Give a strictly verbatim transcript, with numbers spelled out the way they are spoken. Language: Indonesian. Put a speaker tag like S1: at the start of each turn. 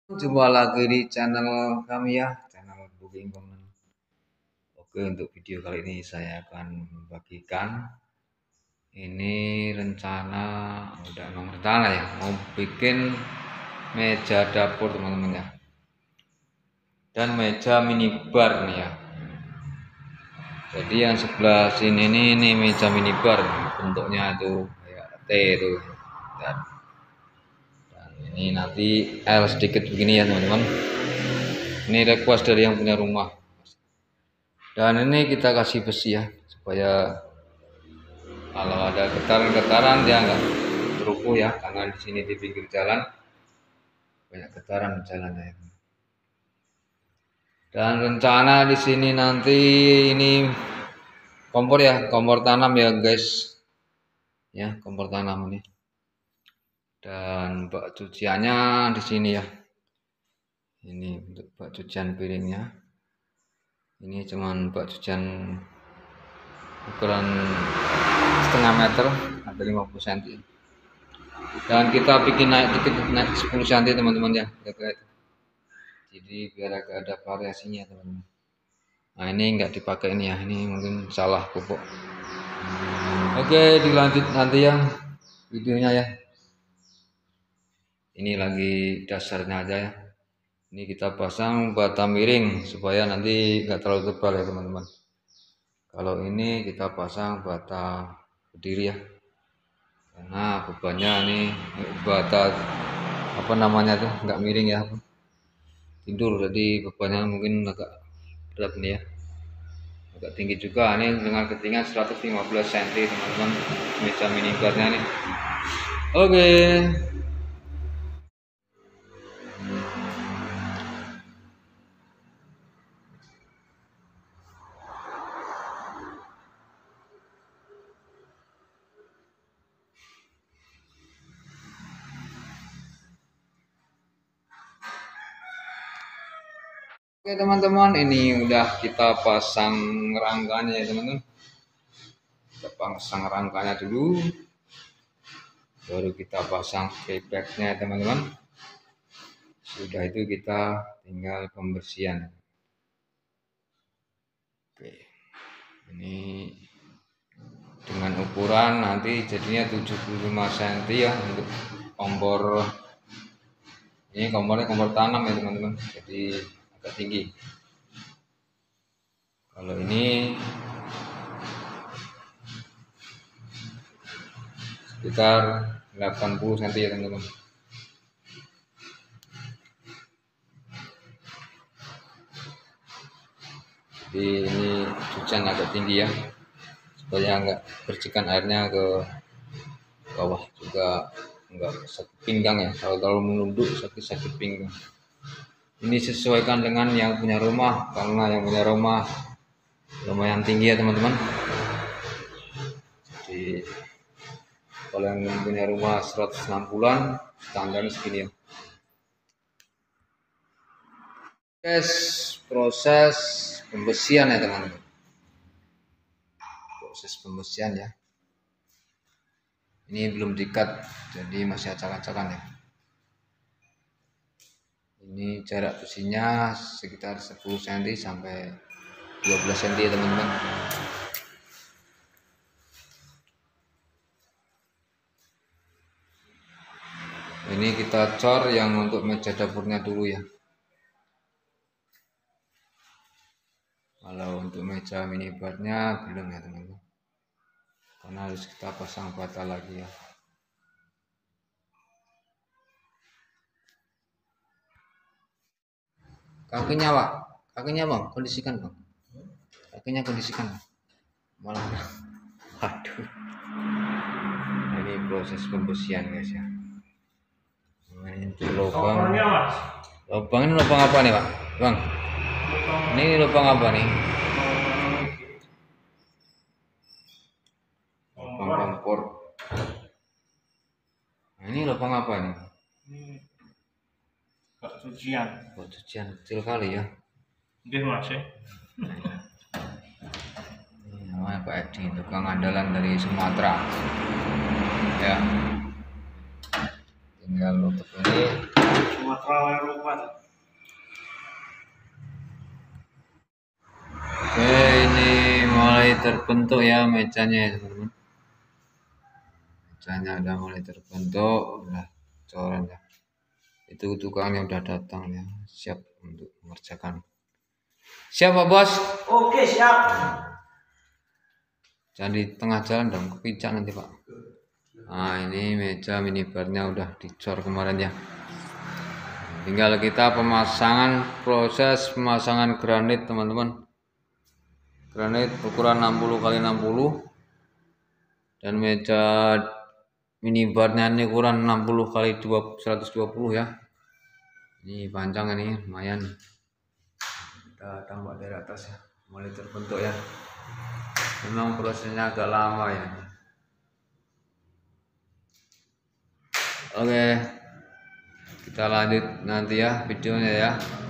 S1: Jumpa lagi di channel kami ya, channel Booking Konon. Oke, untuk video kali ini saya akan membagikan ini rencana, udah emang rencana ya, mau bikin meja dapur teman-teman ya, dan meja minibar nih ya. Jadi yang sebelah sini nih, ini meja minibar, bentuknya itu kayak T itu. Dan, dan ini nanti L sedikit begini ya teman-teman. Ini request dari yang punya rumah. Dan ini kita kasih besi ya, supaya kalau ada getaran-getaran dia nggak berukuh ya, karena di sini di pinggir jalan banyak getaran jalannya. Dan rencana di sini nanti ini kompor ya, kompor tanam ya guys, ya kompor tanam ini. Dan bak cuciannya di sini ya. Ini untuk bak cucian piringnya. Ini cuman bak cucian ukuran setengah meter atau lima puluh sentimeter, dan kita bikin naik dikit, naik sepuluh sentimeter teman-teman ya, jadi biar agak ada variasinya teman-teman. Nah ini nggak dipakai ini ya, ini mungkin salah pupuk. Oke, dilanjut nanti ya videonya ya. Ini lagi dasarnya aja ya. Ini kita pasang bata miring supaya nanti nggak terlalu tebal ya teman-teman. Kalau ini kita pasang bata berdiri ya, karena bebannya ini bata apa namanya tuh nggak miring ya, tidur, jadi bebannya mungkin agak berat nih ya, agak tinggi juga. Ini dengan ketinggian seratus lima belas sentimeter teman-teman, meja minibarnya nih. Oke, Oke teman-teman, ini udah kita pasang rangkanya ya teman-teman. Kita pasang rangkanya dulu, baru kita pasang paybacknya teman-teman. Sudah itu kita tinggal pembersihan. Oke, ini dengan ukuran nanti jadinya tujuh puluh lima sentimeter ya untuk kompor. Ini kompornya kompor tanam ya teman-teman, jadi agak tinggi. Kalau ini sekitar delapan puluh sentimeter ya teman-teman. Jadi ini cucian agak tinggi ya, supaya nggak percikan airnya ke bawah, juga nggak sakit pinggang ya, kalau terlalu menunduk sakit-sakit pinggang. Ini sesuaikan dengan yang punya rumah, karena yang punya rumah lumayan tinggi ya teman-teman. Jadi kalau yang punya rumah seratus enam puluhan standarnya segini ya. Guys, proses pembersihan ya teman-teman, proses pembersihan ya. Ini belum dikat, jadi masih acak-acakan ya. Ini jarak besinya sekitar sepuluh sentimeter sampai dua belas sentimeter ya teman-teman. Ini kita cor yang untuk meja dapurnya dulu ya. Kalau untuk meja minibarnya belum ya teman-teman, karena harus kita pasang bata lagi ya. Kakinya pak, kakinya bang, kondisikan bang, kakinya kondisikan, malah aduh. Ini proses pembersihan guys ya. Ini lubang, lubang ini lubang apa nih pak, bang? Ini lubang apa nih? Lubang kompor. Nah, ini lubang apa nih?
S2: Ini bak cucian.
S1: Bak cucian kecil kali ya.
S2: Nggih Mas.
S1: Ini namanya Pak Edi, tukang andalan dari Sumatera. Ya. Tinggal nutup ini.
S2: Sumatera Eropa.
S1: Oke, ini mulai terbentuk ya mejanya ya teman-teman. Mejanya udah mulai terbentuk, udah coran ya. Itu tukangnya udah datang ya, siap untuk mengerjakan. Siap Pak Bos?
S2: Oke, siap.
S1: Jangan di tengah jalan dong, kepicak nanti Pak. Nah ini meja minibarnya udah dicor kemarin ya. Tinggal kita pemasangan, proses pemasangan granit teman-teman. Granit ukuran enam puluh kali enam puluh dan meja minibarnya ini ukuran enam puluh kali seratus dua puluh ya. Ini panjang ini lumayan. Kita tambah dari atas ya, mulai terbentuk ya. Memang prosesnya agak lama ya. Oke, kita lanjut nanti ya videonya ya.